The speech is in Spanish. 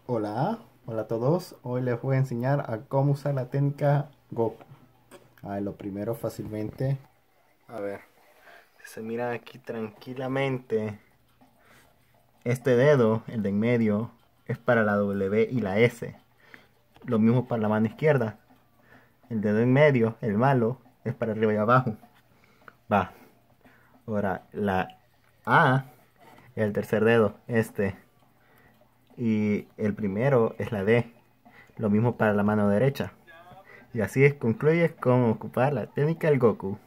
Hola, hola a todos. Hoy les voy a enseñar a cómo usar la técnica Goku. Lo primero fácilmente, a ver, se mira aquí tranquilamente. Este dedo, el de en medio, es para la W y la S. Lo mismo para la mano izquierda. El dedo en medio, el malo, es para arriba y abajo. Va. Ahora, la A, el tercer dedo, este. Y el primero es la D. Lo mismo para la mano derecha. Y así concluye con ocupar la técnica del Goku.